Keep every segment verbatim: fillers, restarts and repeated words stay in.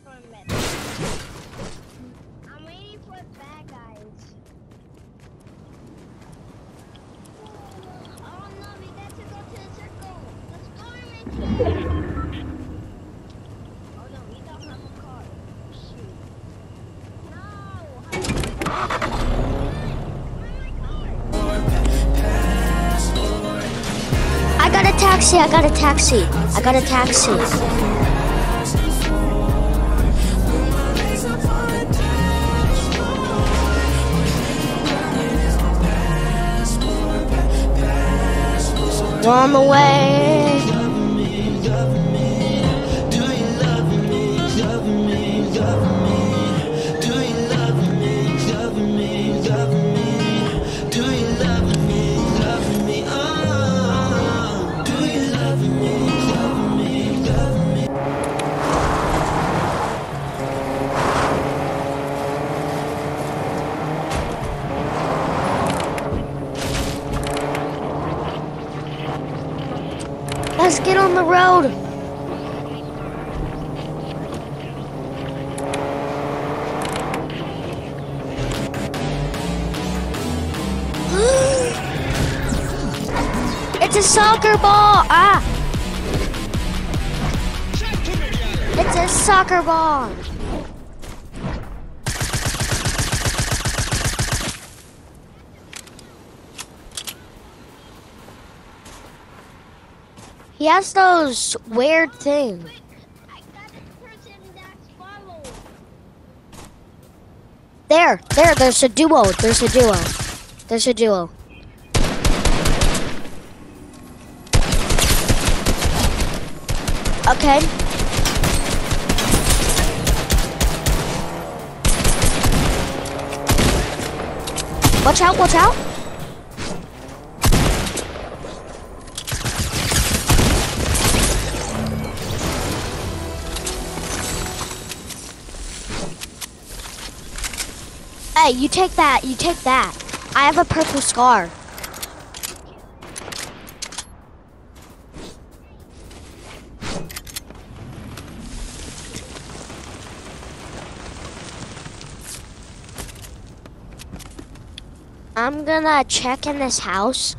for a minute. I'm waiting for the bad guys. Oh no, we got to go to the circle. Let's go and make it. Oh no, we don't have a car. Shoot. No. I got a taxi, I got a taxi, I got a taxi. We're on the way. Let's get on the road. It's a soccer ball. Ah. It's a soccer ball. He has those weird things. I got a person that's followed. There, there, there's a duo. There's a duo. There's a duo. Okay. Watch out, watch out. Hey, you take that, you take that. I have a purple scar. I'm gonna check in this house.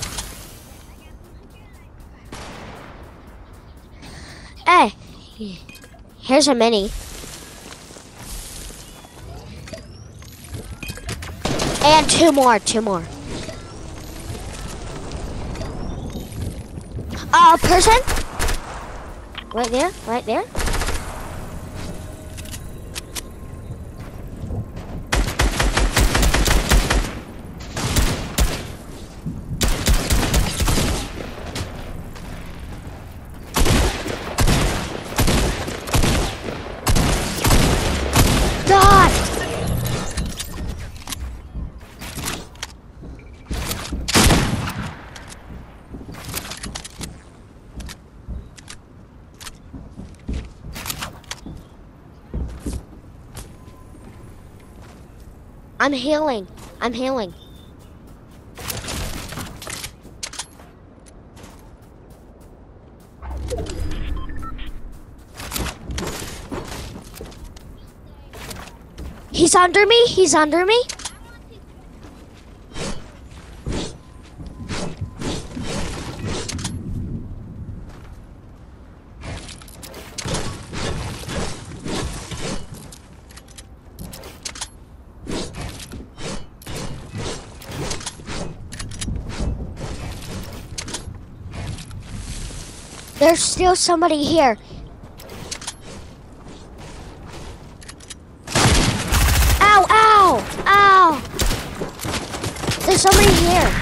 Hey, here's a mini. And two more, two more. Uh, person? Right there, right there. God! I'm healing. I'm healing. He's under me. He's under me. There's still somebody here. Ow, ow, ow. There's somebody here.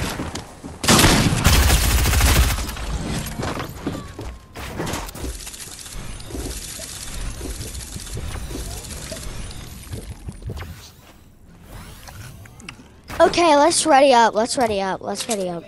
Okay, let's ready up. Let's ready up. Let's ready up.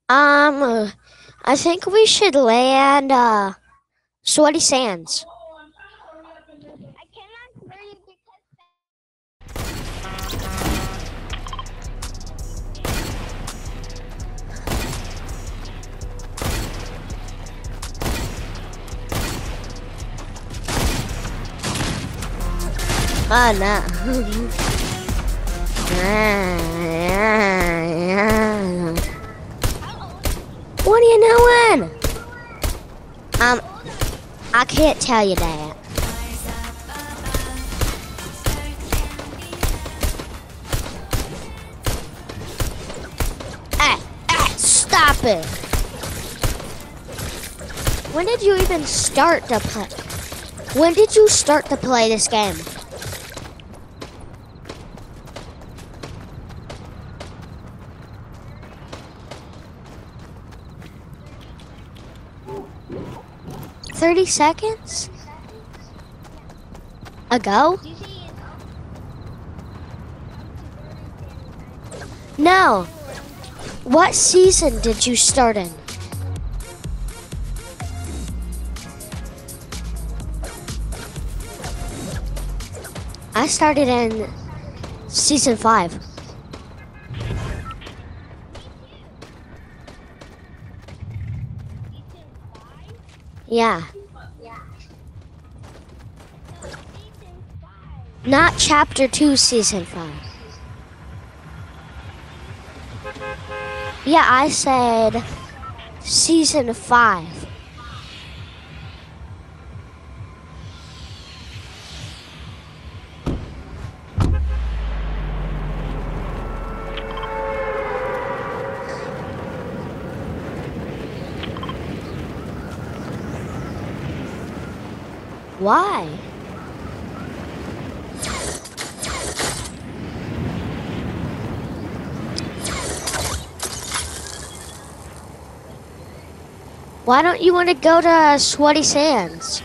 Um, uh, I think we should land uh Sweaty Sands. I cannot hear you because Oh no. What are you doing? Um, I can't tell you that. Hey, hey, stop it. When did you even start to play? When did you start to play this game? Thirty seconds ago? do you see it? No. What season did you start in? I started in season five. Season five? Yeah. Yeah. So season five. Not chapter two, season five. Yeah, I said season five. Why? Why don't you want to go to Sweaty Sands?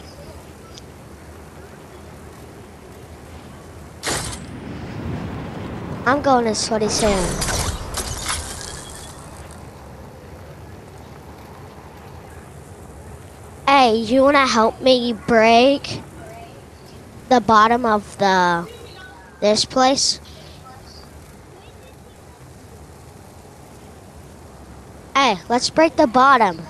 I'm going to Sweaty Sands. Hey, you want to help me break the bottom of the this place? Hey, let's break the bottom.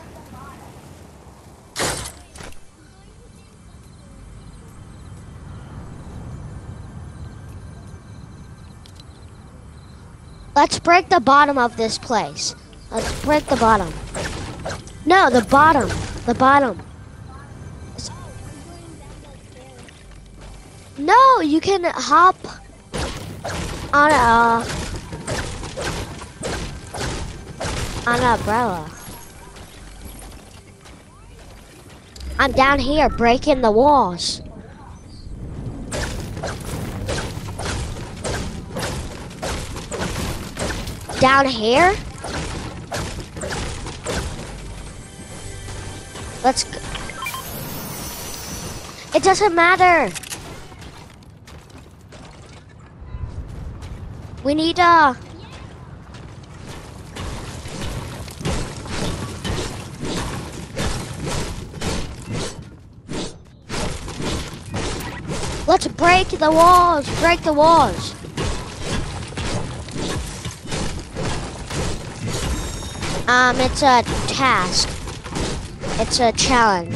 Let's break the bottom of this place. Let's break the bottom. No, the bottom. The bottom. No, you can hop on a on an umbrella. I'm down here breaking the walls. Down here? Let's go. It doesn't matter. We need uh Let's break the walls. Break the walls. Um, it's a task. It's a challenge.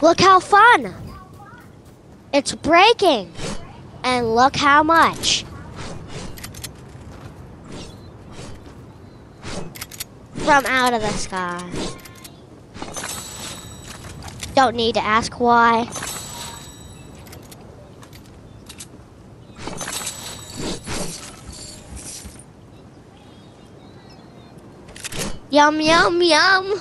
Look how fun! It's breaking! And look how much. From out of the sky. Don't need to ask why. Yum, yum, yum.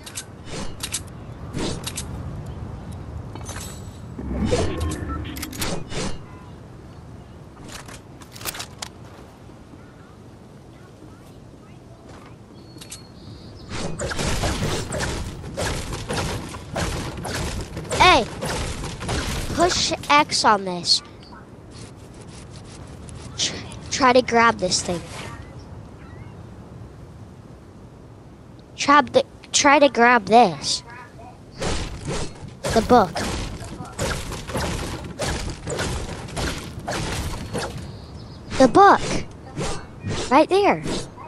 Hey, push X on this. Tr- try to grab this thing. Try, the, try to grab this. The book. The book. Right there.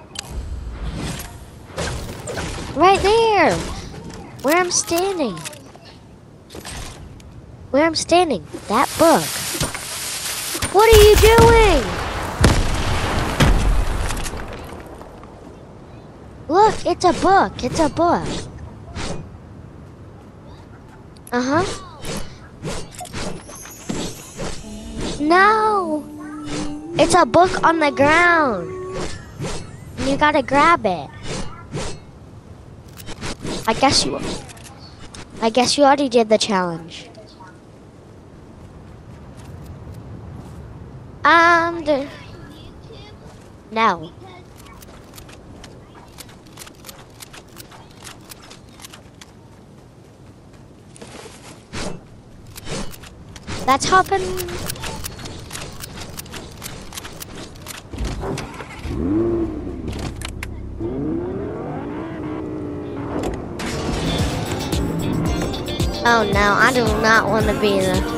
Right there. Where I'm standing. Where I'm standing. That book. What are you doing? Look, it's a book. It's a book. Uh-huh. No. It's a book on the ground. You gotta grab it. I guess you... I guess you already did the challenge. Um, the... No. That's hopping. Oh no, I do not want to be the